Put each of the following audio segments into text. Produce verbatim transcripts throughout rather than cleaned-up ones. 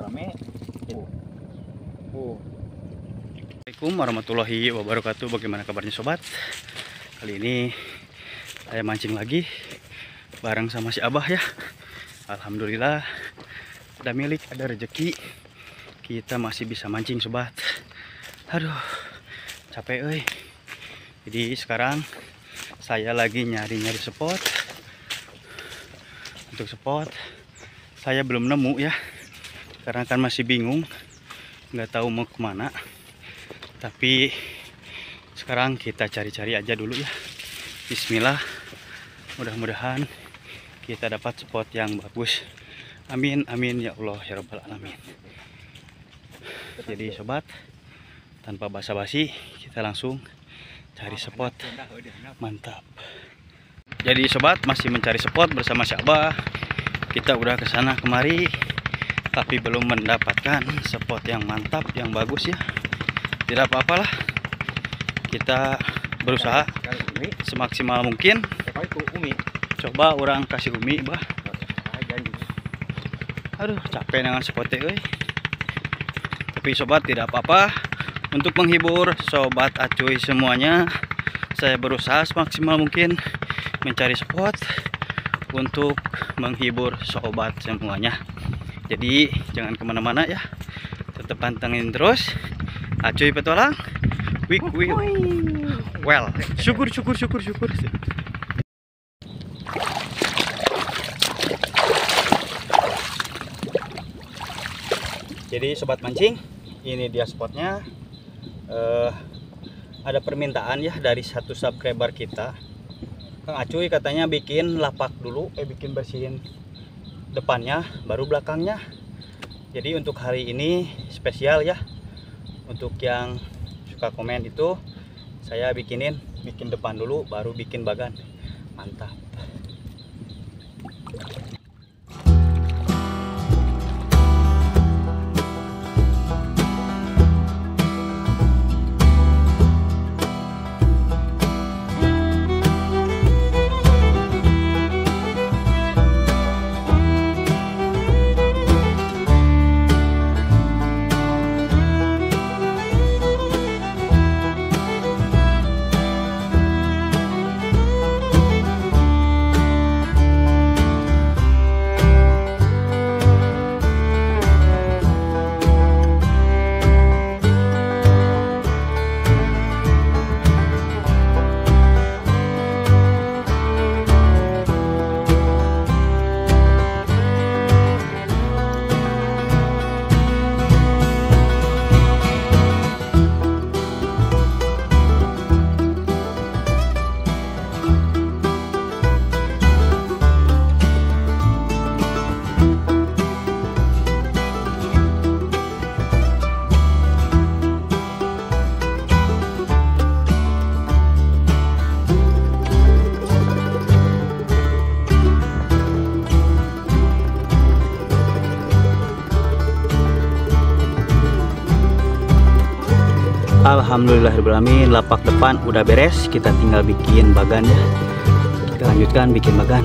rame. Oh. Assalamualaikum warahmatullahi wabarakatuh. Bagaimana kabarnya sobat? Kali ini saya mancing lagi bareng sama si Abah ya. Alhamdulillah ada milik, ada rezeki. Kita masih bisa mancing sobat. Aduh, capek euy. Jadi sekarang saya lagi nyari-nyari spot. Untuk spot saya belum nemu ya, karena kan masih bingung, nggak tahu mau kemana. Tapi sekarang kita cari-cari aja dulu ya. Bismillah, mudah-mudahan kita dapat spot yang bagus. Amin amin ya Allah ya Rabbal alamin. Jadi sobat, tanpa basa-basi kita langsung cari spot. Mantap. Jadi sobat, masih mencari spot bersama si Abah. Kita udah kesana kemari, tapi belum mendapatkan spot yang mantap, yang bagus ya. Tidak apa-apalah, kita berusaha semaksimal mungkin. Coba orang kasih umi bah. Aduh, capek dengan spotnya euy. Tapi sobat, tidak apa-apa. Untuk menghibur sobat acuy semuanya, saya berusaha semaksimal mungkin mencari spot untuk menghibur sobat semuanya. Jadi jangan kemana-mana ya, tetap pantengin terus acuy petualang week week well. Syukur syukur syukur syukur. Jadi sobat mancing, ini dia spotnya. Uh, ada permintaan ya dari satu subscriber kita, Kang Acuy katanya bikin lapak dulu, eh bikin bersihin depannya baru belakangnya. Jadi untuk hari ini spesial ya, untuk yang suka komen itu saya bikinin, bikin depan dulu baru bikin bagan. Mantap. Alhamdulillahirrahmanirrahim, lapak depan udah beres, kita tinggal bikin bagan ya. Kita lanjutkan bikin bagan.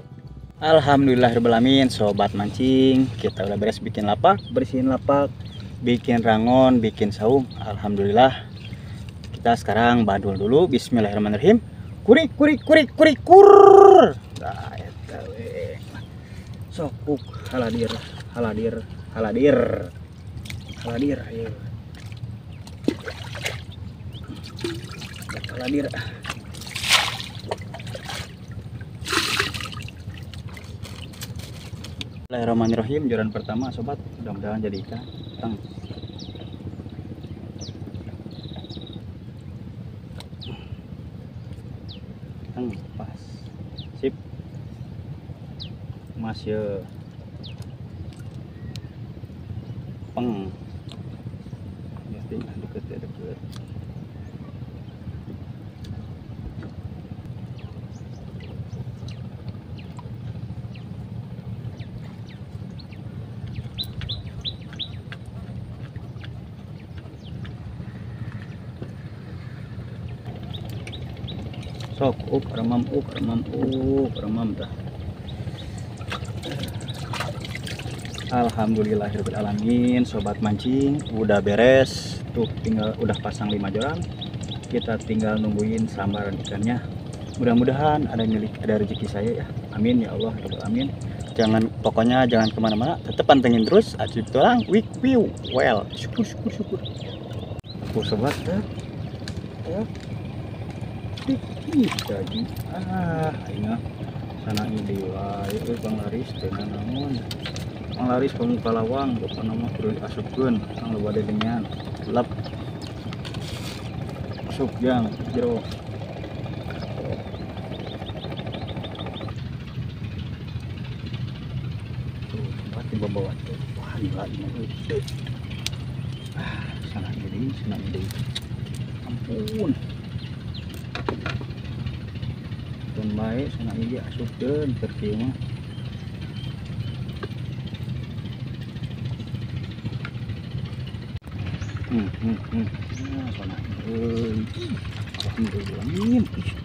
Alhamdulillahirrahmanirrahim, sobat mancing, kita udah beres bikin lapak, bersihin lapak. bikin rangon, bikin saung. Alhamdulillah. Kita sekarang badul dulu. Bismillahirrahmanirrahim. Kurik kurik kurik kurik kur. Nah, eta we. Sok uk haladir, haladir, haladir. Haladir ayo. Haladir. Bismillahirrahmanirrahim. Joran pertama sobat, mudah-mudahan jadi ikan. Tang. Tang pas. Sip. Mas ya. Peng. Mesti deket ya deket. Sok up remam up remam up remam dah. Alhamdulillahirabbil alamin. Sobat mancing udah beres tuh, tinggal udah pasang lima joran, kita tinggal nungguin sambaran ikannya. Mudah-mudahan ada milik ada rezeki saya ya, amin ya Allah rabbal alamin. Jangan, pokoknya jangan kemana-mana, tetap pantengin terus aja tulang wik wiu well. Syukur syukur syukur aku sobat ya, ya. Ih, jadi ah ini sana ini wae euy panglaris teh naon panglaris pemuka lawang bukan nama kudu diasupkeun kang loba dengan lep sup jang jero tuh tempat di bawah tuh wah gila ini euy ah sana ini sana ini ampun pun baik sana ini asupkeun terkieu mah. Hmm hmm hmm nah sana euy alhamdulillah min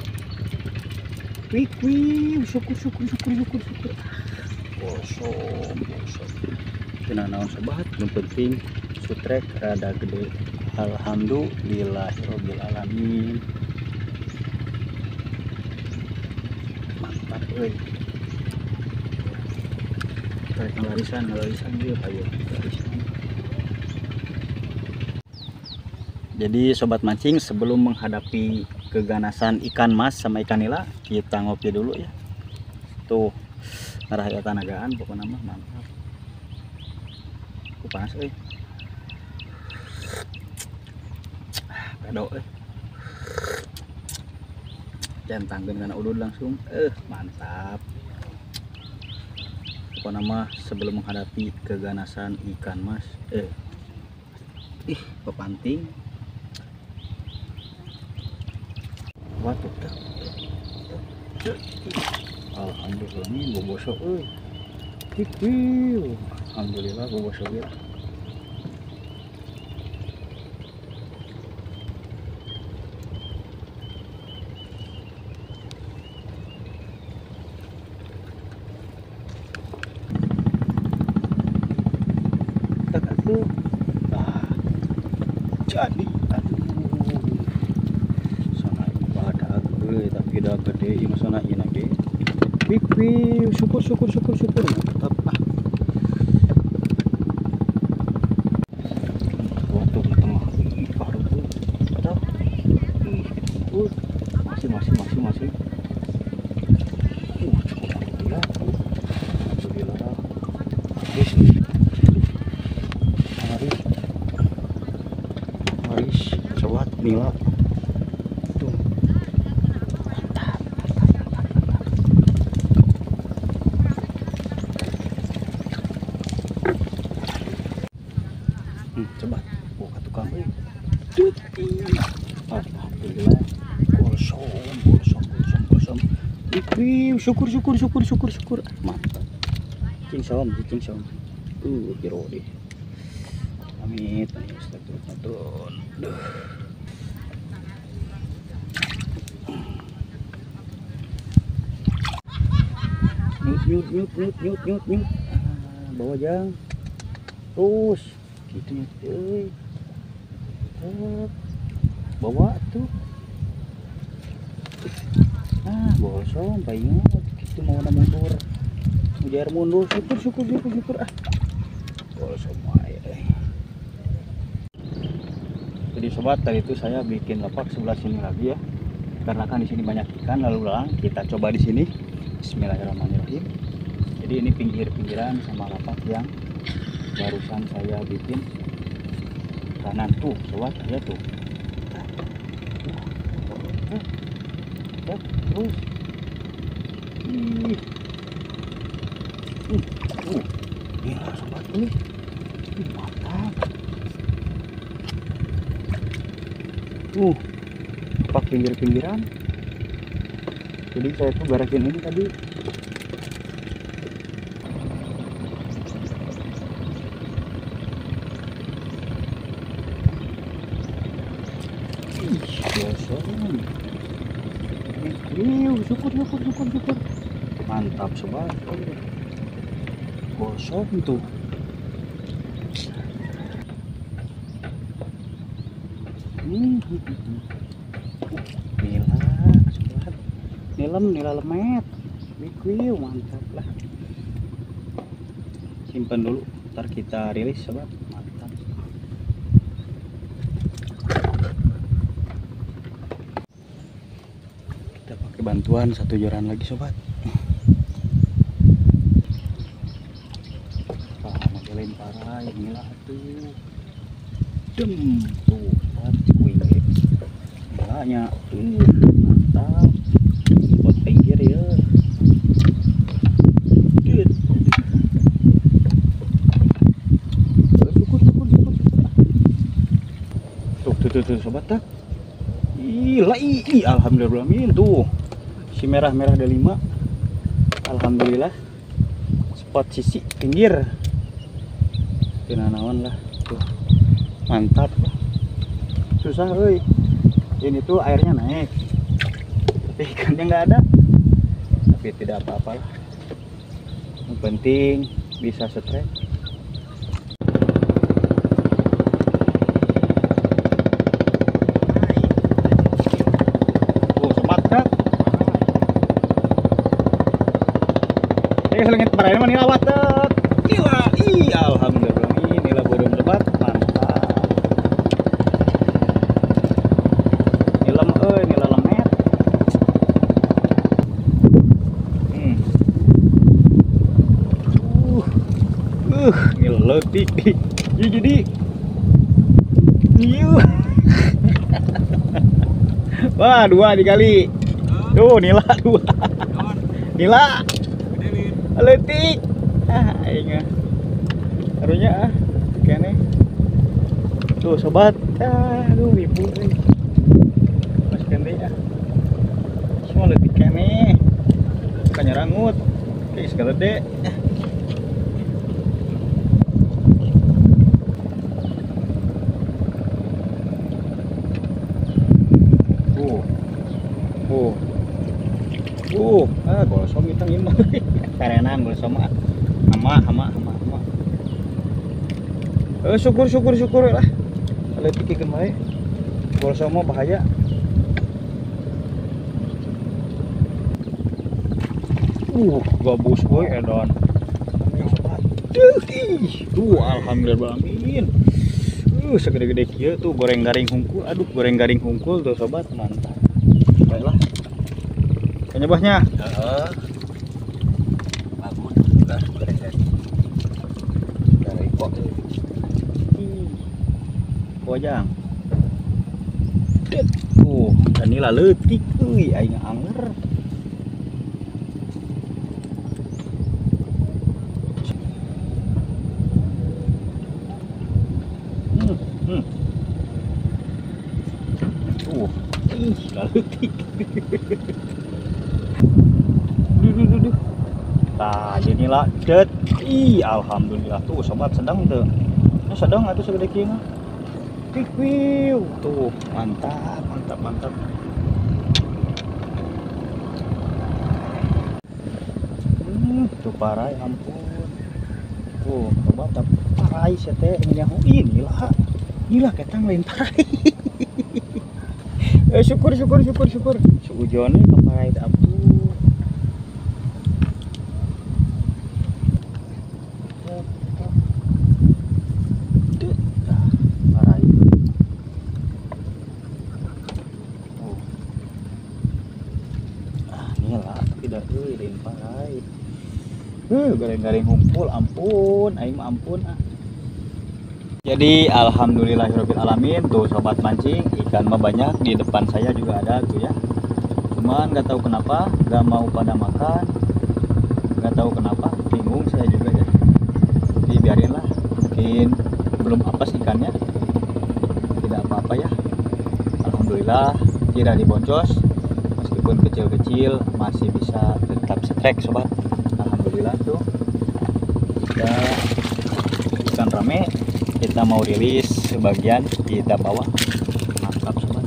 wih wih syukur syukur syukur syukur syukur kosong kosong kena naon sobat, yang penting sutrek rada gede. Alhamdulillahirabbil alamin. Mantap euy. Tarik larisan larisan dia ayo larisan. Jadi sobat mancing, sebelum menghadapi keganasan ikan mas sama ikan nila, kita ngopi dulu ya. Tuh ngarah ya tanagaan pokoknya mah mantap. Ku panas euy. Pedo euy. Centangkeun kana udud langsung. Eh mantap. Pokoknya mah sebelum menghadapi keganasan ikan mas, eh ih pepanting. Waduh dah. Alhamdulillah nih bobosok euy. Hihiu. Alhamdulillah bobosok ya. Tak atuh. Ah. Jadi tapi udah gede ini sana ini ge pipi syukur syukur syukur syukur mantap ah waktu di tengah ih baru tuh ada ih uh masih masih masih masih uh cukup ya alhamdulillah habis haris haris sobat nila coba buka tukang euy. Alhamdulillah kosong kosong kosong kosong. Ih syukur syukur syukur syukur syukur mantap. Cing som cing som. Uh jero deh. Amit amit astagfirullah. Duh. Nyut nyut nyut nyut nyut nyut nyut. Ah, bawa jang. Terus gitu ya euy. Hop. Bawa tuh. Ah, gosong paingan gitu mau mundur. Ujar mundur, syukur syukur syukur syukur ah. Gosong wae. Jadi sobat, tadi itu saya bikin lapak sebelah sini lagi ya. Karena kan di sini banyak ikan lalu lalang, kita coba di sini. Bismillahirrahmanirrahim. Jadi ini pinggir-pinggiran sama lapak yang barusan saya bikin. Kanan tuh, sobat, ya tuh. Terus. Ih. Uh, uh. Gila sobat ini. Ih, mantap. Uh, pak pinggir-pinggiran. Jadi saya tuh beresin ini tadi. Ih, gosong. Ih, syukur syukur syukur syukur. Mantap sobat. Gosong tuh. Hmm. Nila sobat. Nilem nila lemet. Bikuiu mantap lah. Simpan dulu, ntar kita rilis sobat. Mantap. Kita pakai bantuan satu joran lagi sobat. Ah, magelin parah inilah tuh. Dem tuh sobat, kuing banyak tuh. Mantap. Buat pinggir ya. Syukur syukur syukur syukur. Tuh tuh tuh, tuh sobat tak. Gila, ih, alhamdulillah tuh. Si merah-merah ada lima. Alhamdulillah. Spot sisi pinggir. Pinanawan lah tuh. Mantap. Susah euy. Ini tuh airnya naik. Tapi ikannya nggak ada. Tapi tidak apa-apa lah. Yang penting bisa strike. Selengit parain mah nila watek. Nila, ih alhamdulillah ini nila bodong lebat, mantap. Nilem euy, nila lemet. Hmm. Uh. Uh, nila leutik. Ieu jadi. Ieu. Wah, dua dikali. Tuh, nila dua. Nila. Letik. Ah, aing harunya ah kene. Tuh sobat. Aduh wibu euy. Mas kene ah. Semua letik kene. Kanya rangut. Geus galede. Tuh. Tuh. Uh, ah gosong itu imah. Karenan gosong mah. Hama hama hama hama. Eh syukur syukur syukur lah. Kalau pikirkeun bae. Gosong mah bahaya. Uh, gabus boy edon. Tuh alhamdulillah amin. Uh, segede-gede kieu tuh goreng garing hungkul. Aduh, goreng garing hungkul tuh sobat, mantap. Baiklah. Penyebahnya. Heeh. Bagus. Udah goreng garing. Dari kok. Pojang. Tuh, dan nila leutik euy aing anger. Hmm, hmm. Tuh, ih, leutik. Duh, duh, duh. Nah, jadi lah, cet. Ih, alhamdulillah tuh sobat sedang tuh. Nah, sedang atuh segede kieu mah. Wiu, tuh mantap, mantap, mantap. Hmm, tuh parah, ya ampun. Tuh, sobat dapat parai saya teh yang inilah inilah ketang lain parai. Eh, syukur syukur syukur syukur seujone ke parai ampun. Parai. Oh. Ah, inilah tapi dah euy lain parai. Uh, garing-garing humpul, ampun, aing mah ampun ah. Jadi alhamdulillahirabbil alamin tuh sobat mancing, ikan mah banyak di depan saya juga ada tuh ya. Cuman nggak tahu kenapa nggak mau pada makan, nggak tahu kenapa, bingung saya juga ya. Jadi biarinlah, mungkin belum apes ikannya, tidak apa-apa ya. Alhamdulillah tidak diboncos, meskipun kecil-kecil masih bisa tetap setrek sobat. Alhamdulillah tuh udah ikan rame, kita mau rilis sebagian kita bawa, mantap sobat.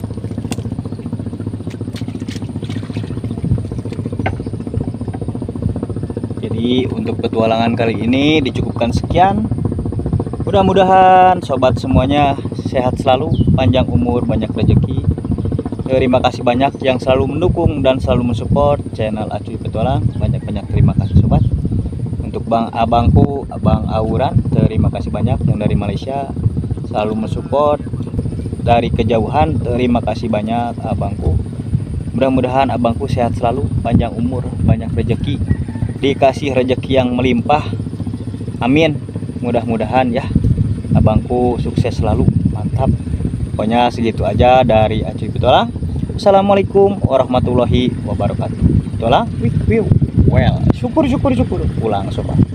Jadi untuk petualangan kali ini dicukupkan sekian, mudah-mudahan sobat semuanya sehat selalu, panjang umur, banyak rezeki. Terima kasih banyak yang selalu mendukung dan selalu mensupport channel Acuy Petualang. Banyak-banyak terima kasih sobat. Untuk Bang Abangku, Abang Auran, terima kasih banyak yang dari Malaysia selalu mensupport dari kejauhan. Terima kasih banyak abangku. Mudah-mudahan abangku sehat selalu, panjang umur, banyak rezeki, dikasih rezeki yang melimpah. Amin. Mudah-mudahan ya abangku sukses selalu, mantap. Pokoknya segitu aja dari Acuy Petualang. Assalamualaikum warahmatullahi wabarakatuh. Petualang, wiw, wiw, well, syukur syukur syukur. Pulang sobat.